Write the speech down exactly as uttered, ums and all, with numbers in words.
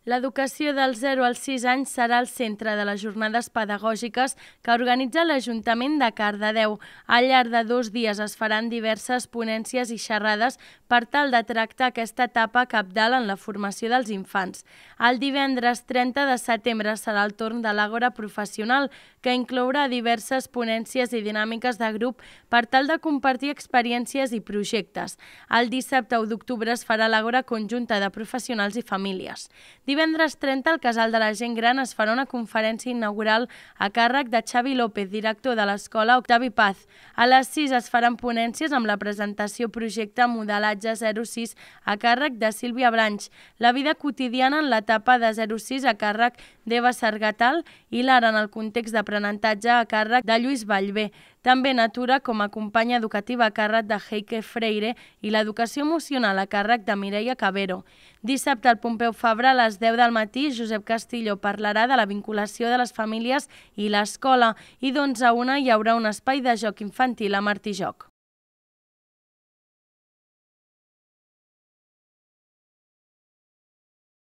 L'educació dels zero als sis anys serà el centre de les jornades pedagògiques que organitza l'Ajuntament de Cardedeu. Al llarg de dos dies es faran diverses ponències i xerrades per tal de tractar aquesta etapa cabdal en la formació dels infants. El divendres trenta de setembre serà el torn de l'Àgora Professional, que inclourà diverses ponències i dinàmiques de grup per tal de compartir experiències i projectes. El dissabte u d'octubre es farà l'Àgora Conjunta de Professionals i Famílies. Divendres trenta, al Casal de la Gent Gran es farà una conferència inaugural a càrrec de Xavi López, director de l'Escola Octavi Paz. A les sis es faran ponències amb la presentació projecte Modelatge zero sis a càrrec de Sílvia Branch, la vida quotidiana en l'etapa de zero sis a càrrec d'Eva Sargatal i l'ara en el context d'aprenentatge a càrrec de Lluís Vallvé. També Natura com a companya educativa a càrrec de Heike Freire i l'educació emocional a càrrec de Mireia Cabero. Dissabte al Pompeu Fabra a les deu del matí, Josep Castillo parlarà de la vinculació de les famílies i l'escola i d'onze a una hi haurà un espai de joc infantil a Martijoc.